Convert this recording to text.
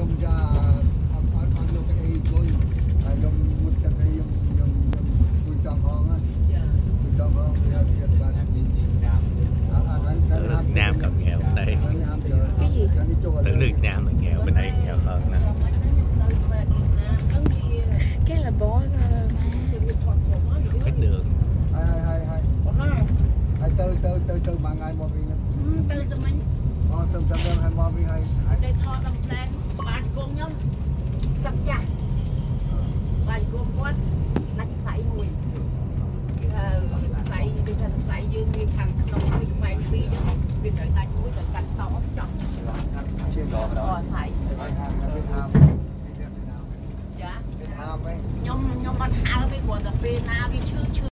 nhom ra ăn luôn cái tôi nhom một cái nhom tôi chọn con á tôi chọn con Việt Nam còn nghèo bên đây. Cái gì? Tưởng Việt Nam là nghèo, bên đây nghèo hơn nè. Cái là bó Hết đường. Hai từ mà ngày một viên từ giờ mình từ hai một viên hai đây thọ đồng plan bàn con nhông sắp chặt bàn con quát đánh sấy mùi sấy bây giờ sấy